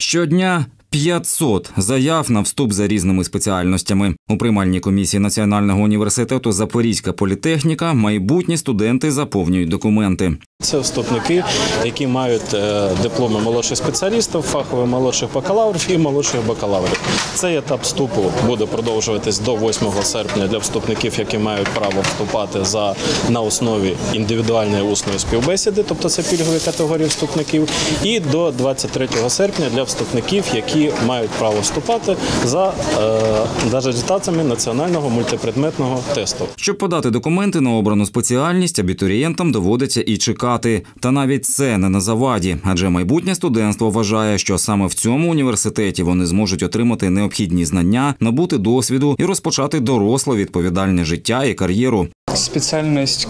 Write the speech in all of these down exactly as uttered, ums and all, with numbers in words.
Щодня п'ятсот заяв на вступ за різними спеціальностями. У приймальній комісії Національного університету «Запорізька політехніка» майбутні студенти заповнюють документи. Це вступники, які мають дипломи молодших спеціалістів, фахових молодших бакалаврів і молодших бакалаврів. Цей етап вступу буде продовжуватись до восьмого серпня для вступників, які мають право вступати за, на основі індивідуальної усної співбесіди, тобто це пільгові категорії вступників, і до двадцять третього серпня для вступників, які мають право вступати за, е, за результатами національного мультипредметного тесту. Щоб подати документи на обрану спеціальність, абітурієнтам доводиться і чекати. Та навіть це не на заваді, адже майбутнє студентство вважає, що саме в цьому університеті вони зможуть отримати необхідні знання, набути досвіду і розпочати доросле відповідальне життя і кар'єру. Спеціальність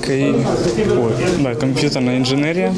комп'ютерна інженерія.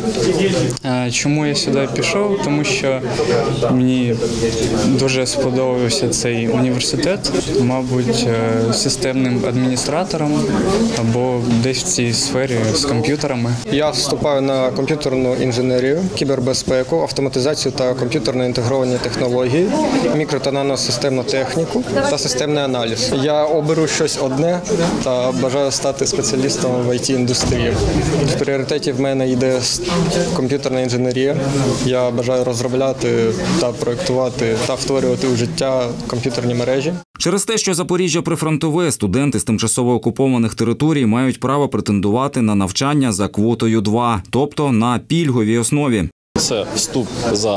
Чому я сюди пішов? Тому що мені дуже сподобався цей університет, мабуть, системним адміністратором або десь в цій сфері з комп'ютерами. Я вступаю на комп'ютерну інженерію, кібербезпеку, автоматизацію та комп'ютерно інтегровані технології, мікро- та наносистемну техніку та системний аналіз. Я оберу щось одне та бажаю стати спеціалістом в ай ті-індустрії. В пріоритеті в мене йде комп'ютерна інженерія. Я бажаю розробляти та проєктувати та втворювати у життя комп'ютерні мережі. Через те, що Запоріжжя прифронтове, студенти з тимчасово окупованих територій мають право претендувати на навчання за квотою два, тобто на пільговій основі. Це вступ за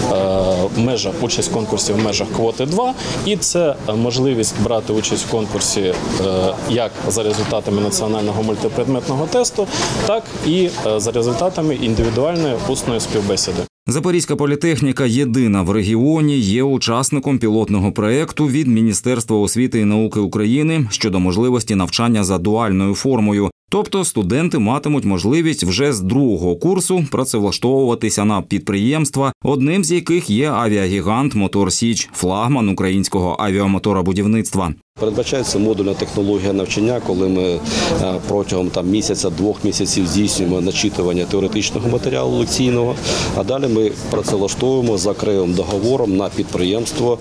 е, межах, участь в конкурсі в межах квоти два, і це можливість брати участь в конкурсі е, як за результатами національного мультипредметного тесту, так і е, за результатами індивідуальної усної співбесіди. Запорізька політехніка єдина в регіоні є учасником пілотного проєкту від Міністерства освіти і науки України щодо можливості навчання за дуальною формою. Тобто студенти матимуть можливість вже з другого курсу працевлаштовуватися на підприємства, одним з яких є авіагігант «Мотор Січ», флагман українського авіамоторобудівництва. Передбачається модульна технологія навчання, коли ми протягом там, місяця-двох місяців здійснюємо начитування теоретичного матеріалу лекційного, а далі ми працевлаштовуємо за окремим договором на підприємство.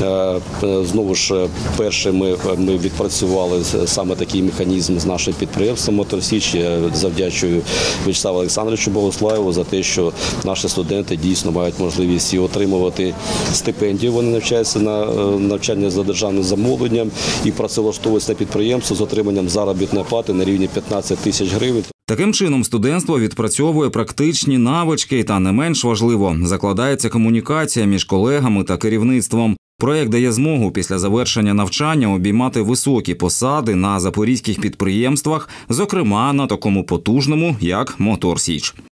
Знову ж, перше ми, ми відпрацювали саме такий механізм з нашим підприємством «Мотор Січ». Я завдячую В'ячеславу Олександровичу Богослаєву за те, що наші студенти дійсно мають можливість і отримувати стипендію. Вони навчаються на навчання за державним замовленням і працевлаштовуються на підприємство з отриманням заробітної плати на рівні п'ятнадцять тисяч гривень. Таким чином, студентство відпрацьовує практичні навички та, не менш важливо, закладається комунікація між колегами та керівництвом. Проєкт дає змогу після завершення навчання обіймати високі посади на запорізьких підприємствах, зокрема на такому потужному, як «Мотор Січ».